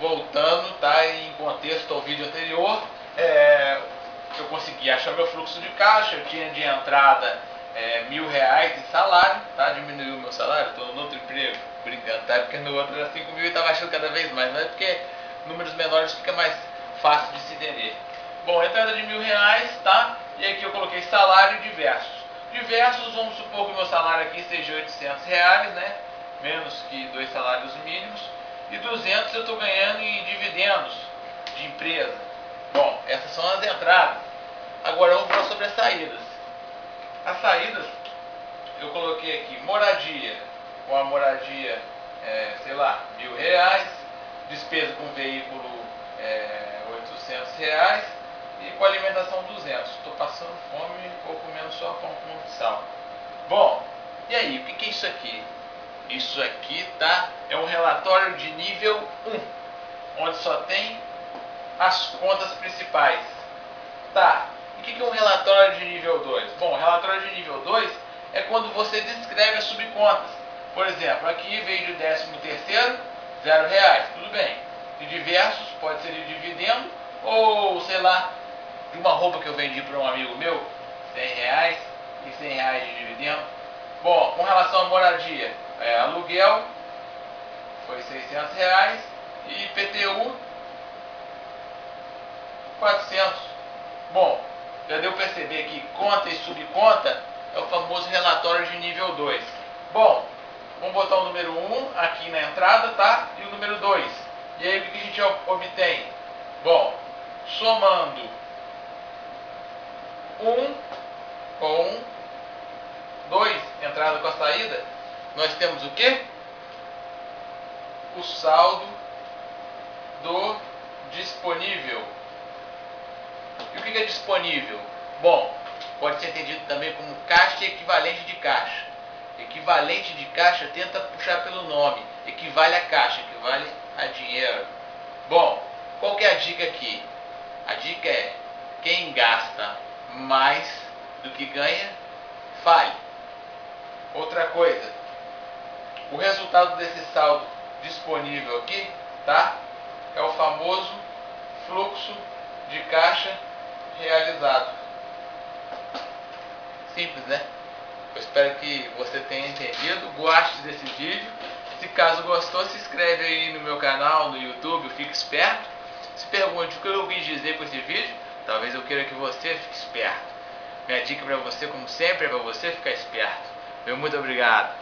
voltando, tá, em contexto ao vídeo anterior, eu consegui achar meu fluxo de caixa. Eu tinha de entrada R$1.000 em salário, tá? Diminuiu o meu salário, estou no outro emprego, brincando, tá? Porque no outro era 5 mil e estava achando cada vez mais, mas é porque números menores fica mais fácil de se entender. Bom, entrada de R$1.000, tá? E aqui eu coloquei salário e diversos. Diversos, vamos supor que o meu salário aqui seja R$800, né? Menos que 2 salários mínimos. E 200 eu estou ganhando em dividendos de empresa. Bom, essas são as entradas. Agora vamos falar sobre as saídas. As saídas, eu coloquei aqui moradia. Com a moradia, sei lá, R$1.000. Despesa com veículo, R$800. E com alimentação 200. Estou passando fome e estou comendo só pão com sal. Bom, e aí, o que é isso aqui? Isso aqui, tá? É um relatório de nível 1, onde só tem as contas principais. Tá, e o que é um relatório de nível 2? Bom, relatório de nível 2 é quando você descreve as subcontas. Por exemplo, aqui veio de 13º, R$0, tudo bem. De diversos, pode ser de dividendo, ou sei lá, de uma roupa que eu vendi para um amigo meu, R$100 e R$100 de dividendo. Bom, com relação à moradia, aluguel foi R$600 e IPTU 400. Bom, já deu para perceber que conta e subconta é o famoso relatório de nível 2. Bom, vamos botar o número 1 aqui na entrada, tá? E o número 2. E aí o que a gente obtém? Bom, somando 1 com 2, entrada com a saída, nós temos o que? O saldo do disponível. E o que é disponível? Bom, pode ser entendido também como caixa e equivalente de caixa. Equivalente de caixa, tenta puxar pelo nome. Equivale a caixa, equivale a dinheiro. Bom, qual que é a dica aqui? A dica é: quem gasta mais do que ganha, fale. Outra coisa, o resultado desse saldo disponível aqui, tá? É o famoso fluxo de caixa realizado. Simples, né? Eu espero que você tenha entendido, goste desse vídeo. Se caso gostou, se inscreve aí no meu canal, no YouTube, Fique Esperto. Se pergunte o que eu quis dizer com esse vídeo, talvez eu queira que você fique esperto. Minha dica para você, como sempre, é para você ficar esperto. Meu muito obrigado.